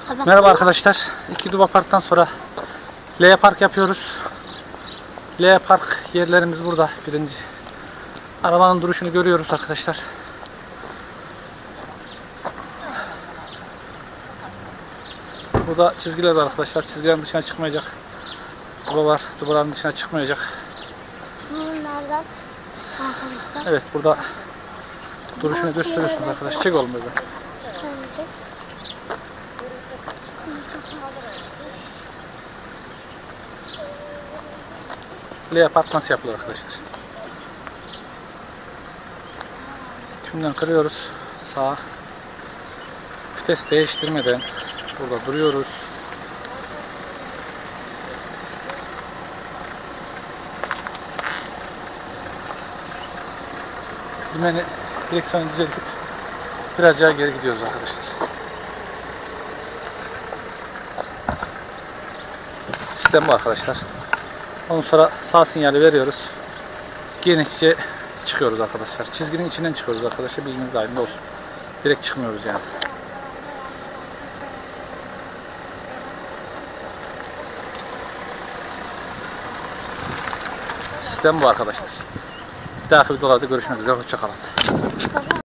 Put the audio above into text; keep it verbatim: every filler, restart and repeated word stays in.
Merhaba arkadaşlar. İki Duba Park'tan sonra L Park yapıyoruz. L Park yerlerimiz burada. Birinci. Arabanın duruşunu görüyoruz arkadaşlar. Burada çizgiler var arkadaşlar. Çizgilerin dışına çıkmayacak. Duba var. Dubaların dışına çıkmayacak. Bunlardan. Evet, burada duruşunu gösteriyorsunuz arkadaşlar. Çek oğlum böyle. L Park nasıl yapılır arkadaşlar? Şundan kırıyoruz. Sağa. Vites değiştirmeden burada duruyoruz. Dümeni, direksiyonu düzeltip biraz daha geri gidiyoruz arkadaşlar. Sistem bu arkadaşlar. Ondan sonra sağ sinyali veriyoruz. Genişçe çıkıyoruz arkadaşlar. Çizginin içinden çıkıyoruz arkadaşlar. Bilginiz dahilinde olsun. Direkt çıkmıyoruz yani. Sistem bu arkadaşlar. Bir dahaki videolarda görüşmek üzere. Hoşça kalın.